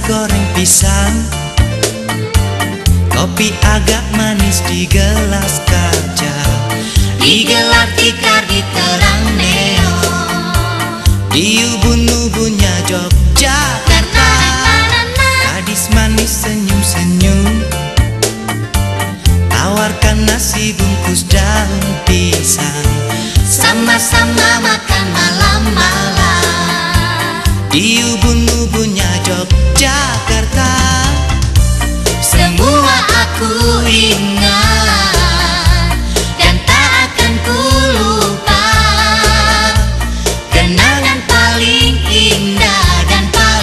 goreng pisang, kopi agak manis di gelas kaca, digelar tikar di terang neon, di ubun-ubunnya Yogyakarta. Gadis manis senyum-senyum, tawarkan nasi bungkus daun pisang, sama-sama makan malam-malam di ubun-ubunnya Yogyakarta. Semua aku ingat dan tak akan ku lupa, kenangan paling indah dan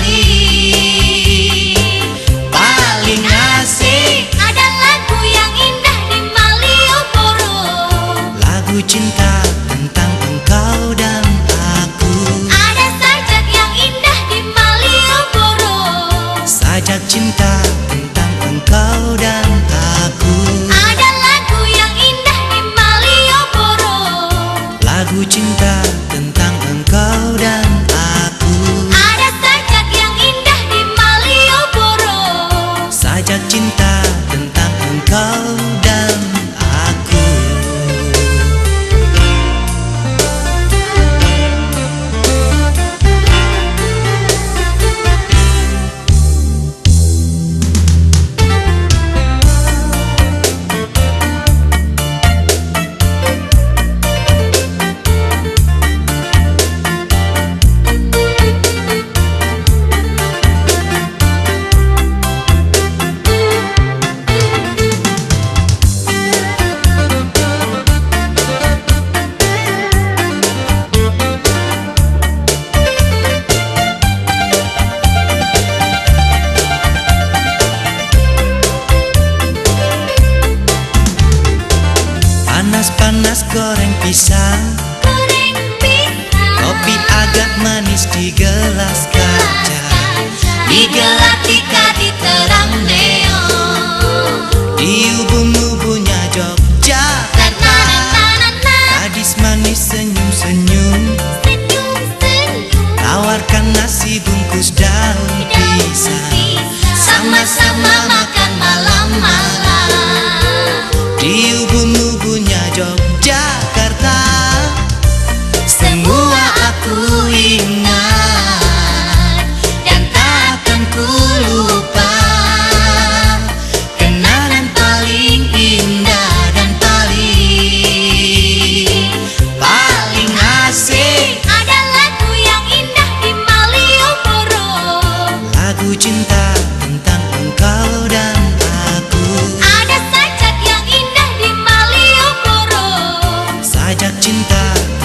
paling asik. Ada lagu yang indah di Malioboro, Lagu cinta tentang engkau dan aku. ada sajak yang indah di Malioboro, Sajak cinta tentang engkau dan aku. ada lagu yang indah di Malioboro, Lagu cinta tentang engkau dan aku. ada sajak yang indah di Malioboro. Sajak cinta tentang engkau dan aku. Panas-panas goreng pisang, Goreng pisang, kopi agak manis di gelas kaca, digelar tikar di terang neon, di ubun-ubunnya Yogyakarta. Gadis manis senyum-senyum, senyum-senyum, tawarkan nasi bungkus daun pisang, sama-sama makan malam-malam di ubun-ubunnya Yogyakarta. Semua aku ingat dan tak akan ku lupa, kenangan paling indah dan paling asik. Ada lagu yang indah di Malioboro, Lagu cinta tentang engkau dan aku. ada sajak yang indah di Malioboro, Sajak cinta